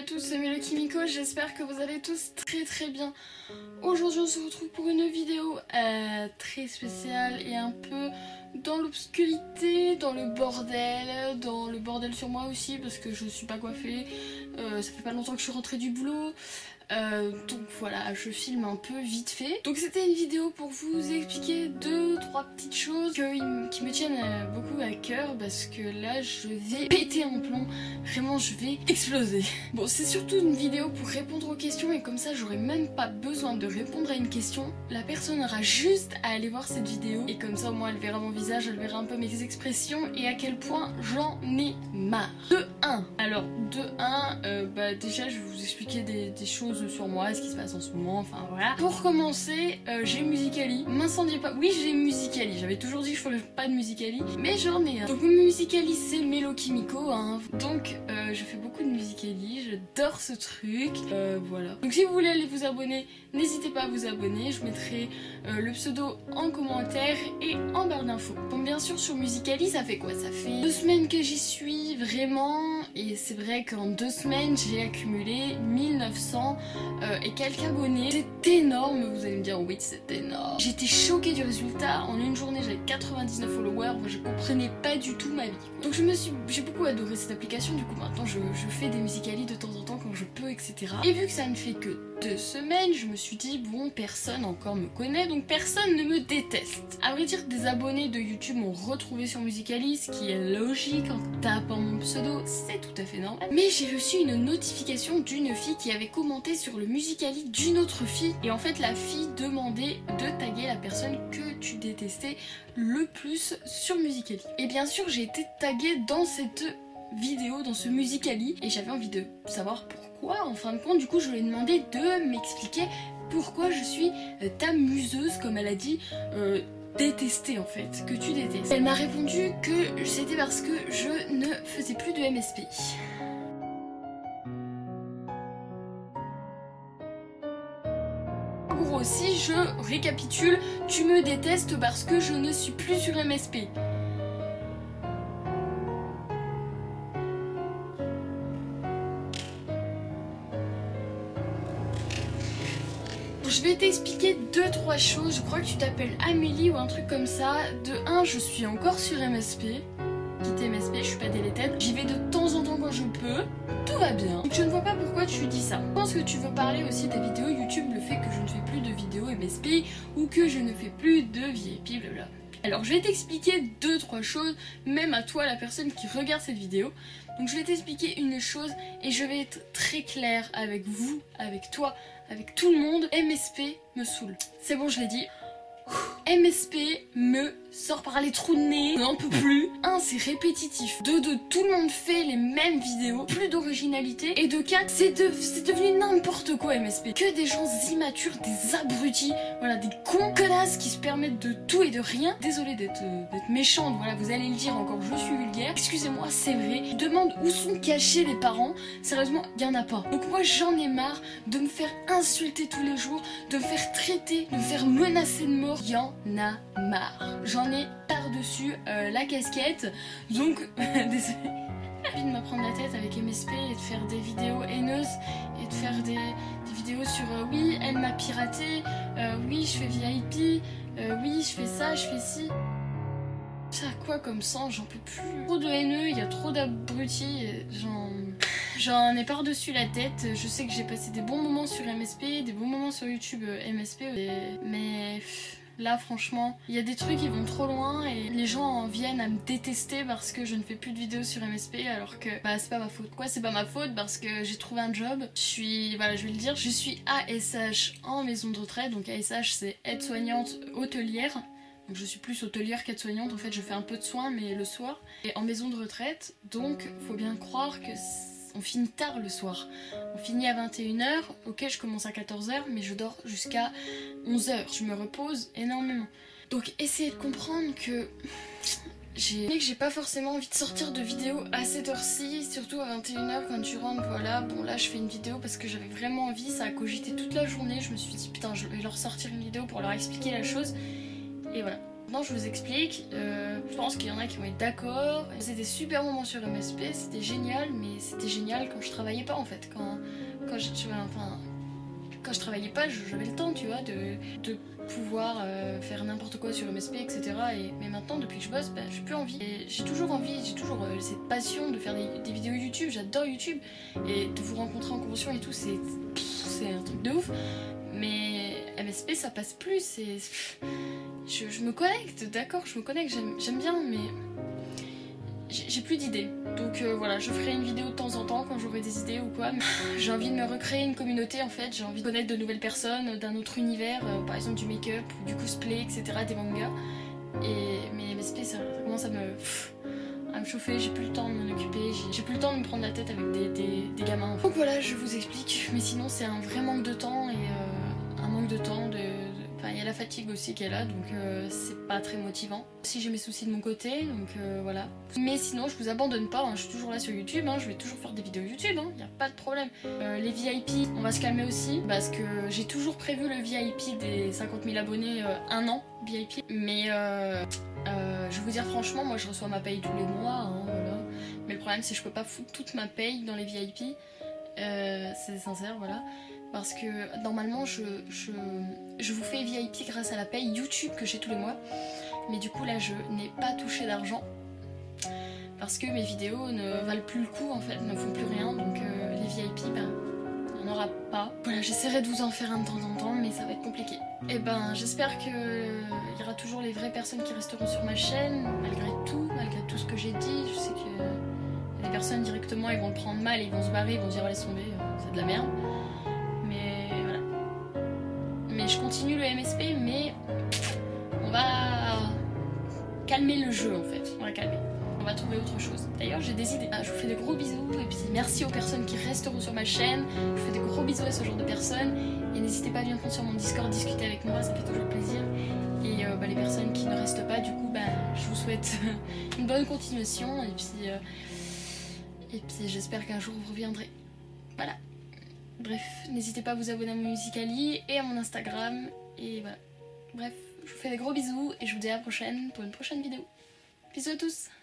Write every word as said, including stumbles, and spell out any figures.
tous, c'est Melo Kimiko, j'espère que vous allez tous très très bien. Aujourd'hui on se retrouve pour une vidéo euh, très spéciale et un peu dans l'obscurité, dans le bordel, dans le bordel sur moi aussi parce que je suis pas coiffée, euh, ça fait pas longtemps que je suis rentrée du boulot. Euh, donc voilà, je filme un peu vite fait. Donc c'était une vidéo pour vous expliquer deux, trois petites choses que, qui me tiennent beaucoup à cœur parce que là je vais péter un plomb, vraiment je vais exploser. Bon, c'est surtout une vidéo pour répondre aux questions et comme ça j'aurai même pas besoin de répondre à une question. La personne aura juste à aller voir cette vidéo et comme ça au moins elle verra mon visage, elle verra un peu mes expressions et à quel point j'en ai marre. De un. Alors de un, euh, bah déjà je vais vous expliquer des, des choses sur moi, ce qui se passe en ce moment, enfin voilà. Pour commencer, euh, j'ai Musical.ly. M'incendiez pas. Oui, j'ai Musical.ly. J'avais toujours dit que je ferais pas de Musical.ly, mais j'en ai un. Donc mon Musical.ly c'est Melo Kimiko, hein. Donc euh, je fais beaucoup de Musical.ly, j'adore ce truc. Euh, voilà. Donc si vous voulez aller vous abonner, n'hésitez pas à vous abonner. Je mettrai euh, le pseudo en commentaire et en barre d'infos. Donc bien sûr sur Musical.ly, ça fait quoi? Ça fait deux semaines que j'y suis vraiment, et c'est vrai qu'en deux semaines j'ai accumulé mille neuf cents Euh, et quelques abonnés. C'est énorme, vous allez me dire oui c'est énorme. J'étais choquée du résultat, en une journée j'avais quatre-vingt-dix-neuf followers, moi je comprenais pas du tout ma vie. Donc je me suis, j'ai beaucoup adoré cette application, du coup maintenant je, je fais des Musical.ly de temps en temps quand je peux, et cetera. Et vu que ça ne fait que deux semaines, je me suis dit bon, personne encore me connaît, donc personne ne me déteste. À vrai dire, des abonnés de YouTube m'ont retrouvé sur Musical.ly, ce qui est logique en tapant mon pseudo, c'est tout à fait normal. Mais j'ai reçu une notification d'une fille qui avait commenté sur le Musical.ly d'une autre fille, et en fait la fille demandait de taguer la personne que tu détestais le plus sur Musical.ly. Et bien sûr j'ai été taguée dans cette vidéo, dans ce Musical.ly, et j'avais envie de savoir pourquoi. En fin de compte, du coup je lui ai demandé de m'expliquer pourquoi je suis ta museuse, comme elle a dit, euh, détester en fait, que tu détestes. Elle m'a répondu que c'était parce que je ne faisais plus de M S P I. En gros, si je récapitule, tu me détestes parce que je ne suis plus sur M S P. Je vais t'expliquer deux trois choses. Je crois que tu t'appelles Amélie ou un truc comme ça. De un, je suis encore sur M S P. Quitte M S P, je suis pas deleted. J'y vais de temps en temps quand je peux. Tout va bien. Donc je ne vois pas pourquoi tu dis ça. Je pense que tu veux parler aussi des vidéos YouTube, le fait que je ne fais plus de vidéos M S P ou que je ne fais plus de V I P, blabla. Alors je vais t'expliquer deux trois choses, même à toi la personne qui regarde cette vidéo. Donc je vais t'expliquer une chose et je vais être très claire avec vous, avec toi, avec tout le monde. M S P me saoule. C'est bon, je l'ai dit. M S P me sort par les trous de nez, n'en peut plus. Un, c'est répétitif. De deux, tout le monde fait les mêmes vidéos, plus d'originalité. Et de quatre, c'est de, c'est devenu n'importe quoi M S P. Que des gens immatures, des abrutis, voilà, des cons connasses qui se permettent de tout et de rien. Désolée d'être euh, d'être méchante, voilà, vous allez le dire encore, je suis vulgaire. Excusez-moi, c'est vrai. Je demande où sont cachés les parents. Sérieusement, il y en a pas. Donc moi, j'en ai marre de me faire insulter tous les jours, de me faire traiter, de me faire menacer de mort. Il y en a marre. J'en ai par-dessus euh, la casquette. Donc, désolé. J'ai envie de me prendre la tête avec M S P et de faire des vidéos haineuses et de faire des, des vidéos sur euh, oui, elle m'a piraté, euh, oui, je fais V I P, euh, oui, je fais ça, je fais ci. Ça a quoi comme sang? J'en peux plus. Trop de haineux, il y a trop d'abrutis, j'en... J'en ai par-dessus la tête. Je sais que j'ai passé des bons moments sur M S P, des bons moments sur YouTube euh, M S P, mais... Là franchement, il y a des trucs qui vont trop loin et les gens en viennent à me détester parce que je ne fais plus de vidéos sur M S P alors que bah c'est pas ma faute. Quoi, c'est pas ma faute parce que j'ai trouvé un job. Je suis, voilà, je vais le dire, je suis A S H en maison de retraite. Donc A S H c'est aide-soignante hôtelière. Donc je suis plus hôtelière qu'aide-soignante, en fait je fais un peu de soins mais le soir. Et en maison de retraite, donc faut bien croire que on finit tard le soir. On finit à vingt et une heures, ok je commence à quatorze heures mais je dors jusqu'à onze heures. Je me repose énormément. Donc essayez de comprendre que j'ai que j'ai pas forcément envie de sortir de vidéos à cette heure-ci, surtout à vingt et une heures quand tu rentres, voilà. Bon là je fais une vidéo parce que j'avais vraiment envie, ça a cogité toute la journée. Je me suis dit putain je vais leur sortir une vidéo pour leur expliquer la chose. Et voilà. Maintenant je vous explique, euh, je pense qu'il y en a qui vont être d'accord. C'était des super moments sur M S P, c'était génial, mais c'était génial quand je travaillais pas en fait. Quand, quand je, enfin, quand je travaillais pas, j'avais le temps, tu vois, de, de pouvoir euh, faire n'importe quoi sur M S P, et cetera. Et, mais maintenant, depuis que je bosse, bah, j'ai plus envie. Et j'ai toujours envie, j'ai toujours euh, cette passion de faire des, des vidéos YouTube, j'adore YouTube. Et de vous rencontrer en convention et tout, c'est un truc de ouf. Mais M S P, ça passe plus, c'est... Je, je me connecte, d'accord, je me connecte, j'aime bien, mais j'ai plus d'idées. Donc euh, voilà, je ferai une vidéo de temps en temps quand j'aurai des idées ou quoi. J'ai envie de me recréer une communauté en fait, j'ai envie de connaître de nouvelles personnes, d'un autre univers, euh, par exemple du make-up, du cosplay, et cetera, des mangas. Et, mais M S P, ça, ça commence à me... Pff, à me chauffer, j'ai plus le temps de m'en occuper, j'ai plus le temps de me prendre la tête avec des, des, des gamins. Donc voilà, je vous explique, mais sinon c'est un vrai manque de temps et euh, un manque de temps de... Enfin, il y a la fatigue aussi qui est là, donc euh, c'est pas très motivant. Si j'ai mes soucis de mon côté, donc euh, voilà. Mais sinon, je vous abandonne pas, hein, je suis toujours là sur YouTube, hein, je vais toujours faire des vidéos YouTube, il hein, n'y a pas de problème. Euh, les V I P, on va se calmer aussi, parce que j'ai toujours prévu le V I P des cinquante mille abonnés, euh, un an V I P. Mais euh, euh, je vais vous dire franchement, moi je reçois ma paye tous les mois, hein, voilà. Mais le problème c'est que je peux pas foutre toute ma paye dans les V I P, euh, c'est sincère, voilà. Parce que normalement je, je, je vous fais V I P grâce à la paye YouTube que j'ai tous les mois. Mais du coup là je n'ai pas touché d'argent. Parce que mes vidéos ne valent plus le coup en fait, ne font plus rien. Donc euh, les V I P, ben, il n'y en aura pas. Voilà, j'essaierai de vous en faire un de temps en temps, mais ça va être compliqué. Et ben j'espère qu'il y aura toujours les vraies personnes qui resteront sur ma chaîne, malgré tout, malgré tout ce que j'ai dit. Je sais que y a des personnes directement, ils vont le prendre mal, ils vont se barrer, ils vont dire laisse tomber, c'est de la merde. Mais voilà. Mais je continue le M S P, mais on va calmer le jeu en fait. On va calmer. On va trouver autre chose. D'ailleurs, j'ai des idées. Ah, je vous fais de gros bisous et puis merci aux personnes qui resteront sur ma chaîne. Je vous fais de gros bisous à ce genre de personnes. Et n'hésitez pas à venir prendre sur mon Discord discuter avec moi, ça fait toujours plaisir. Et euh, bah, les personnes qui ne restent pas, du coup, bah, je vous souhaite une bonne continuation. Et puis, euh, et puis j'espère qu'un jour vous reviendrez. Voilà. Bref, n'hésitez pas à vous abonner à mon Musical.ly et à mon Instagram. Et voilà. Bref, je vous fais des gros bisous et je vous dis à la prochaine pour une prochaine vidéo. Bisous à tous!